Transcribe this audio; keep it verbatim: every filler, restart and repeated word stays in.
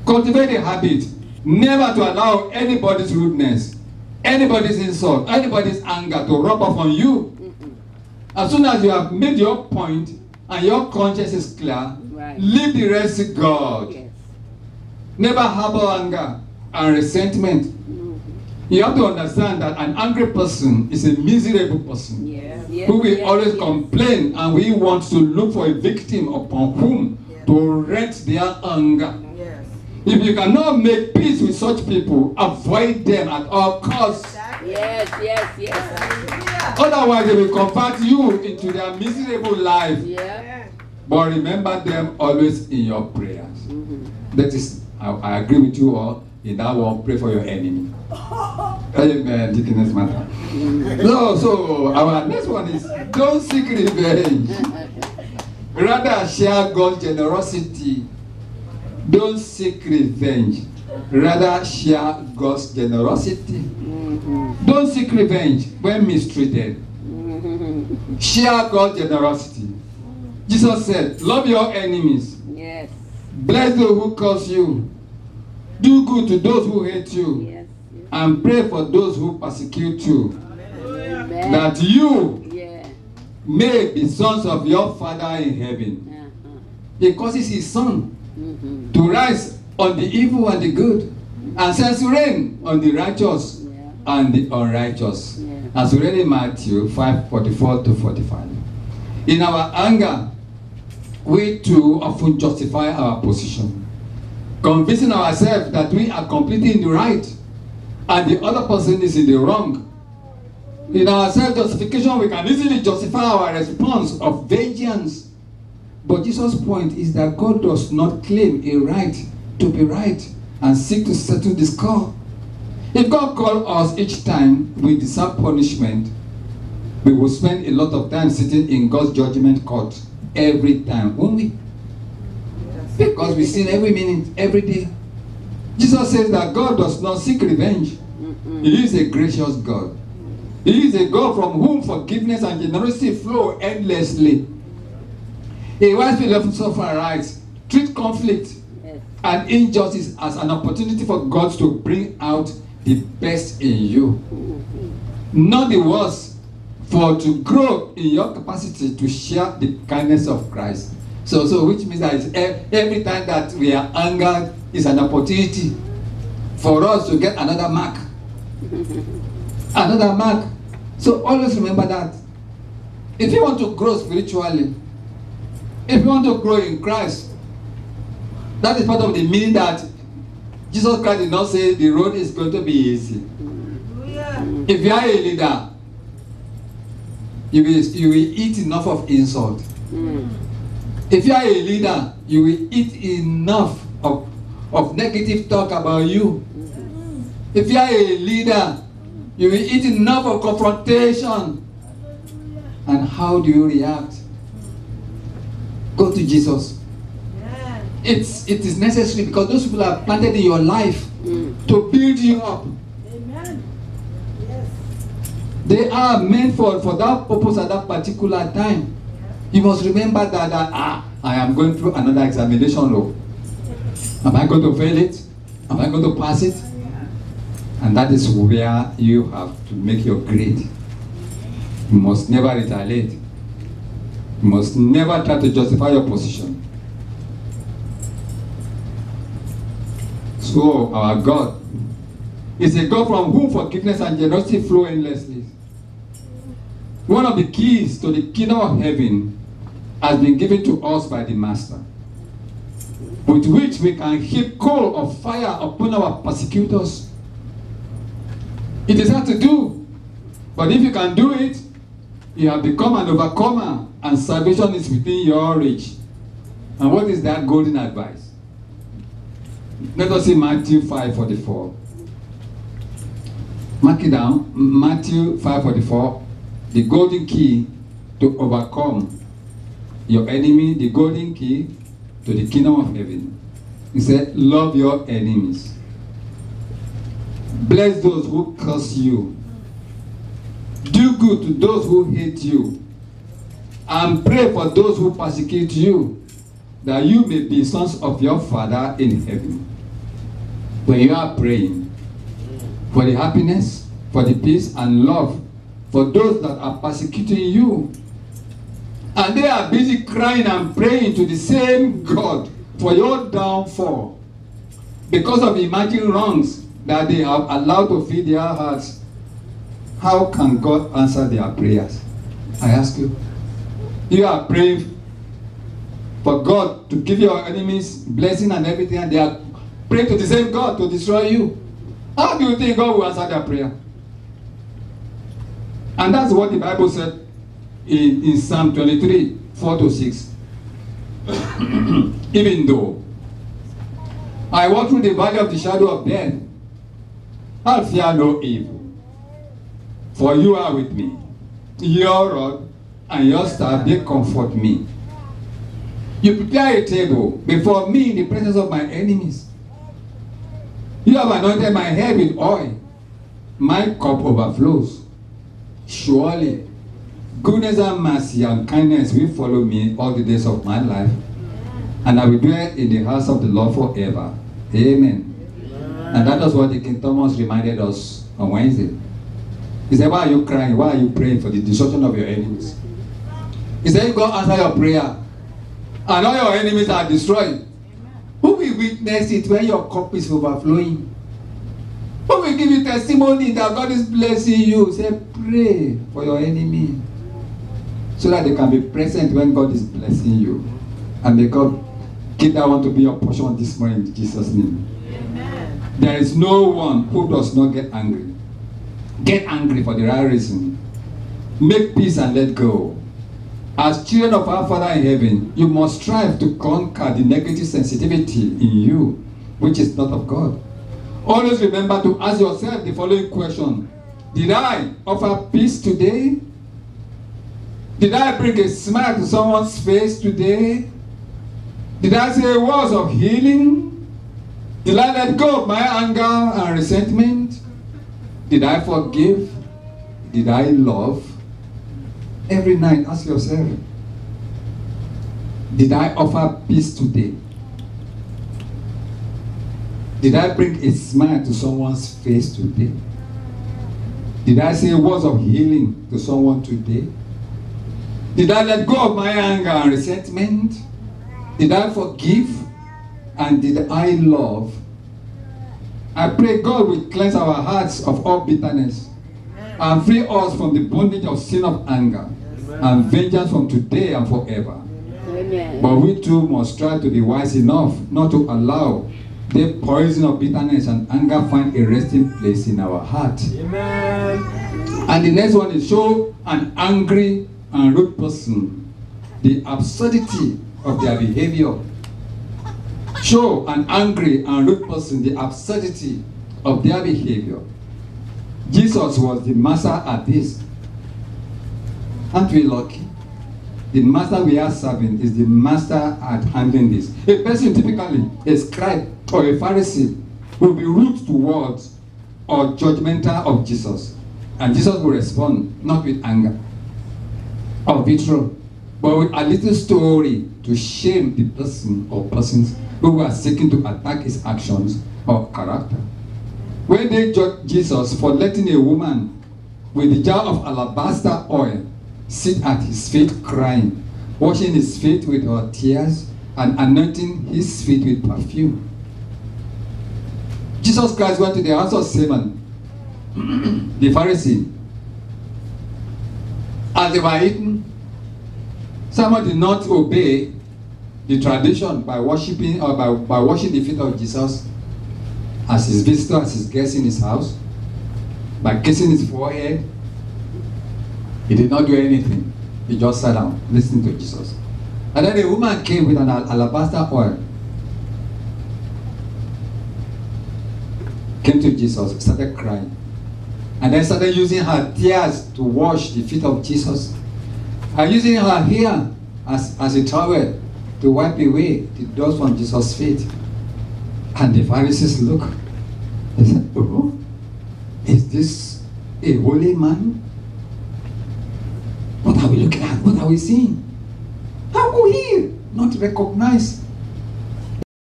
Cultivate a habit never to allow anybody's rudeness, anybody's insult, anybody's anger to rub off on you. Mm-mm. As soon as you have made your point and your conscience is clear, right, leave the rest to God. Yes. Never harbor anger and resentment. Mm-hmm. You have to understand that an angry person is a miserable person, yeah, yeah, who will yeah, always yeah. complain, and we want to look for a victim upon whom yeah. to rent their anger. Yes. If you cannot make peace with such people, avoid them at all costs. Yes, yes, yes. Yeah. Otherwise, they will convert you into their miserable life. Yeah. But remember them always in your prayers. Mm-hmm. That is, I, I agree with you all. In that one, pray for your enemy. Amen. Deaconess matter. No, so our next one is don't seek revenge. Rather share God's generosity. Don't seek revenge. Rather share God's generosity. Mm-hmm. Don't seek revenge when mistreated. Mm-hmm. Share God's generosity. Jesus said, love your enemies. Yes. Bless those who curse you. Do good to those who hate you. Yes, yes. And pray for those who persecute you. Amen. That you yeah. may be sons of your Father in heaven. Uh-huh. He causes his Son mm-hmm. to rise on the evil and the good, mm-hmm. and sends rain on the righteous yeah. and the unrighteous. Yeah. As we read in Matthew five forty-four to forty-five. In our anger, we too often justify our position, convincing ourselves that we are completely in the right and the other person is in the wrong. In our self-justification, we can easily justify our response of vengeance. But Jesus' point is that God does not claim a right to be right and seek to settle the score. If God called us each time we deserve punishment, we will spend a lot of time sitting in God's judgment court every time, won't we? Because we sin every minute, every day. Jesus says that God does not seek revenge. Mm-mm. He is a gracious God. He is a God from whom forgiveness and generosity flow endlessly. A wise philosopher writes, treat conflict yes. and injustice as an opportunity for God to bring out the best in you. Mm-hmm. Not the worst, for to grow in your capacity to share the kindness of Christ. So, so which means that every time that we are angered is an opportunity for us to get another mark. Another mark. So always remember that. If you want to grow spiritually, if you want to grow in Christ, that is part of the meaning that Jesus Christ did not say the road is going to be easy. If you are a leader, you will, you will eat enough of insult. Mm. If you are a leader, you will eat enough of, of negative talk about you. Mm-hmm. If you are a leader, you will eat enough of confrontation. And how do you react? Go to Jesus. Yeah. It's, it is necessary because those people are planted in your life mm. to build you up. Amen. Yes. They are meant for, for that purpose at that particular time. You must remember that, that ah, I am going through another examination. Law. Am I going to fail it? Am I going to pass it? And that is where you have to make your grade. You must never retaliate. You must never try to justify your position. So our God is a God from whom forgiveness and generosity flow endlessly. One of the keys to the kingdom of heaven has been given to us by the Master, with which we can heap coal of fire upon our persecutors. It is hard to do, but if you can do it, you have become an overcomer, and salvation is within your reach. And what is that golden advice? Let us see Matthew five forty-four. Mark it down. Matthew five forty-four. The golden key to overcome your enemy, the golden key to the kingdom of heaven. He said, love your enemies. Bless those who curse you. Do good to those who hate you. And pray for those who persecute you, that you may be sons of your Father in heaven. When you are praying for the happiness, for the peace and love for those that are persecuting you, and they are busy crying and praying to the same God for your downfall because of imagined wrongs that they have allowed to feed their hearts, how can God answer their prayers? I ask you. You are praying for God to give your enemies blessing and everything, and they are praying to the same God to destroy you. How do you think God will answer their prayer? And that's what the Bible said in, in Psalm twenty-three, four to six. Even though I walk through the valley of the shadow of death, I'll fear no evil, for you are with me. Your rod and your staff, they comfort me. You prepare a table before me in the presence of my enemies. You have anointed my head with oil. My cup overflows. Surely, goodness and mercy and kindness will follow me all the days of my life, and I will dwell in the house of the Lord forever. Amen. Amen. And that is what the King Thomas reminded us on Wednesday. He said, why are you crying? Why are you praying for the destruction of your enemies? He said, God answer your prayer, and all your enemies are destroyed. Who will witness it when your cup is overflowing? Who will give you testimony that God is blessing you? Say, pray for your enemy, so that they can be present when God is blessing you. And may God give that one to be your portion this morning in Jesus' name. Amen. There is no one who does not get angry. Get angry for the right reason. Make peace and let go. As children of our Father in heaven, you must strive to conquer the negative sensitivity in you, which is not of God. Always remember to ask yourself the following question. Did I offer peace today? Did I bring a smile to someone's face today? Did I say words of healing? Did I let go of my anger and resentment? Did I forgive? Did I love? Every night, ask yourself, did I offer peace today? Did I bring a smile to someone's face today? Did I say words of healing to someone today? Did I let go of my anger and resentment? Did I forgive? And did I love? I pray God will cleanse our hearts of all bitterness and free us from the bondage of sin of anger and vengeance from today and forever. Amen. But we too must strive to be wise enough not to allow the poison of bitterness and anger find a resting place in our heart. Amen. And the next one is show an angry and rude person the absurdity of their behavior. Show an angry and rude person the absurdity of their behavior. Jesus was the master at this. Aren't we lucky? The master we are serving is the master at handling this. A person typically, a scribe or a Pharisee, will be rude towards or judgmental of Jesus. And Jesus will respond not with anger or vitriol, but with a little story to shame the person or persons who are seeking to attack his actions or character. When they judged Jesus for letting a woman with a jar of alabaster oil sit at his feet crying, washing his feet with her tears and anointing his feet with perfume. Jesus Christ went to the house of Simon, the Pharisee. As they were eating, Simon did not obey the tradition by worshiping or by, by washing the feet of Jesus as his visitor, as his guest in his house, by kissing his forehead. He did not do anything. He just sat down, listening to Jesus. And then a woman came with an alabaster oil, came to Jesus, started crying, and then started using her tears to wash the feet of Jesus, and using her hair as, as a towel to wipe away the dust from Jesus' feet. And the Pharisees look. They said, oh, is this a holy man? What are we looking at? What are we seeing? How could he not recognize